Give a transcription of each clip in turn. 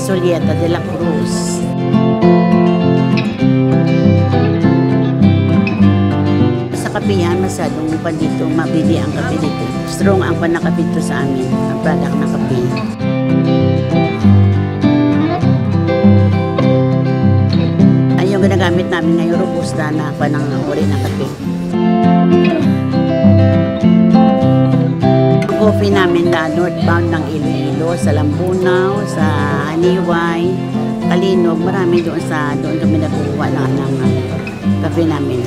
Julieta de la Cruz. Sa kapihan, masyadong pa dito, mabili ang kape dito. Strong ang panakape dito sa amin, ang product ng kape. Ay, yung ginagamit namin ngayon, Robusta na pananguri ng kape. Coffee namin na northbound ng Iloilo, sa Lambunaw, sa Aniway, Kalinog, marami doon kami nakukuha ng kape namin.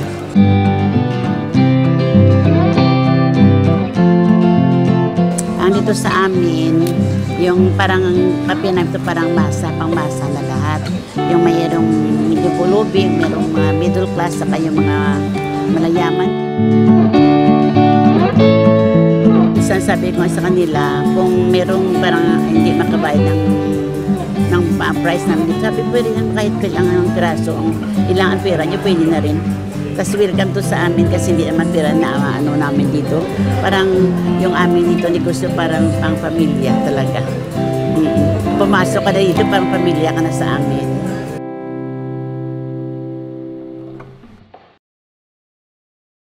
Ang dito sa amin, yung parang kape na ito parang pangmasa na lahat. Yung mayroong medyo pulubi, mayroong mga middle class, saka yung mga malayaman. Sabi ko sa kanila, kung merong parang hindi makabayad ng price namin dito, sabi pwede naman kahit kailangan ng piraso, ilangan pera nyo, pwede na rin. Tapos welcome to sa amin kasi hindi naman pera na namin dito. Parang yung amin dito, negosyo parang pang pamilya talaga. Pumasok ka na dito, parang pamilya ka na sa amin.